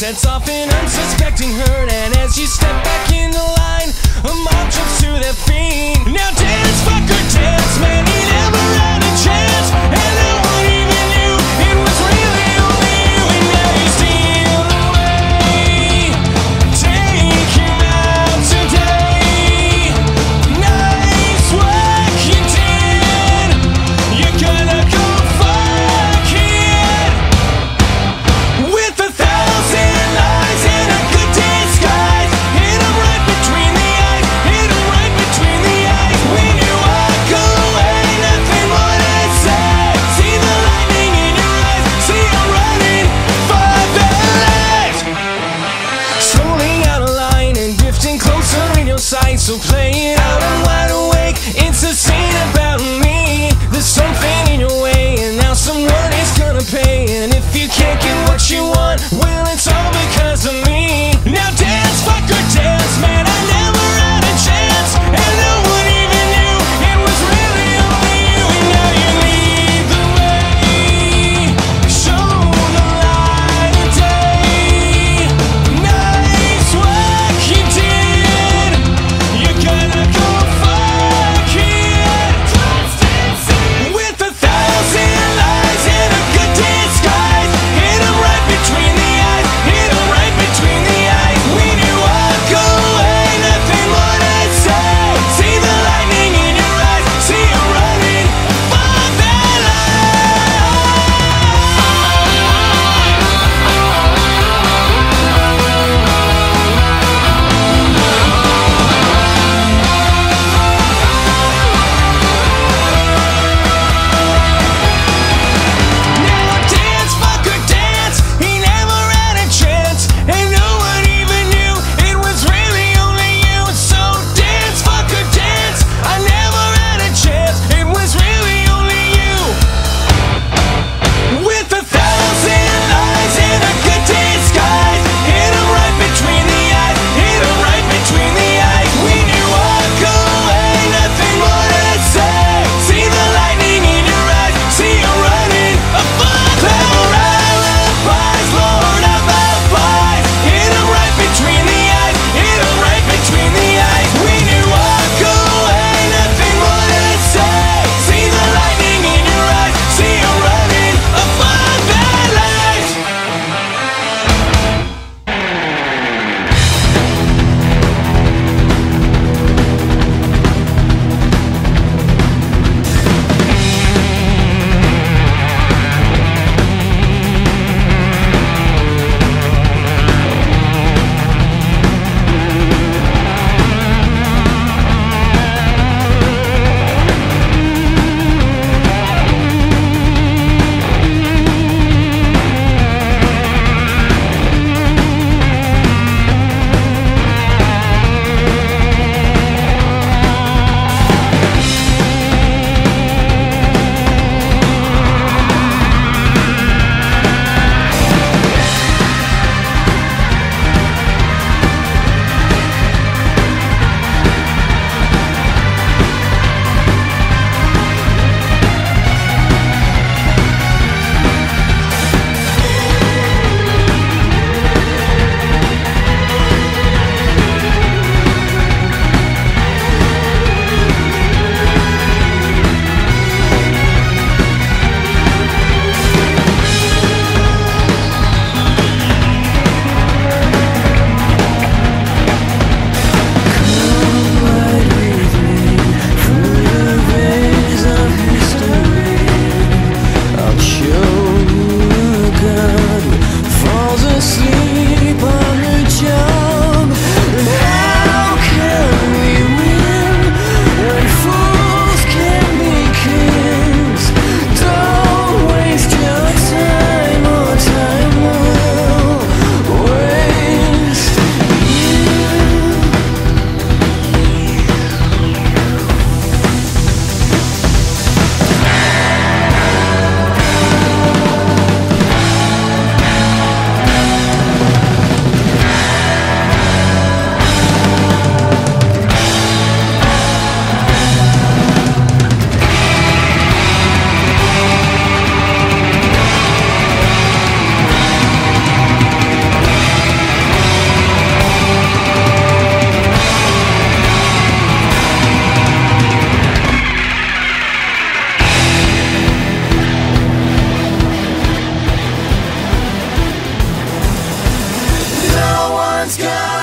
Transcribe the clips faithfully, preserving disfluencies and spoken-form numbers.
sets off an unsuspecting herd, and as you step back in the line, a mob jumps to their feet. Now dance, fucker, dance, man, he never had a chance, and no one even knew it was really only you. And now you steal away, take him out today. Nice work you did, you're gonna go fuck it. With a thousand lies and a good disguise, hit him right between the eyes, hit him right between the eyes. When you walk away, nothing more to say. See the lightning in your eyes, see him running for their lives. Strolling out of line and drifting closer in your sight, so play it out, I'm wide awake. It's a scene about me. There's something in your way, and now someone is gonna pay. And if you can't get what you want, well, it's all because of me. Now dance, fucker, dance, man, I never had a chance, and no one even knew it was really only you. And now you lead the way, show the light of day. Nice work you did, you're gonna go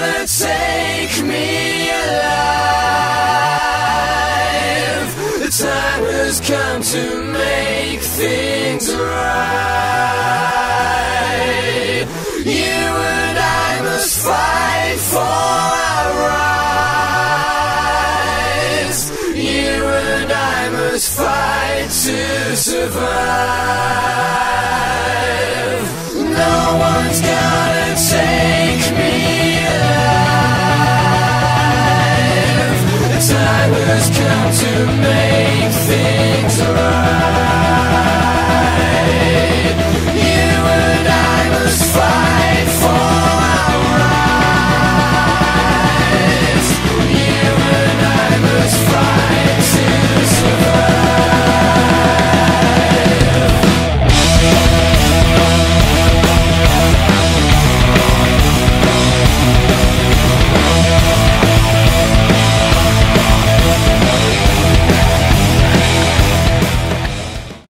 gonna take me alive. The time has come to make things right. You and I must fight for our rights. You and I must fight to survive.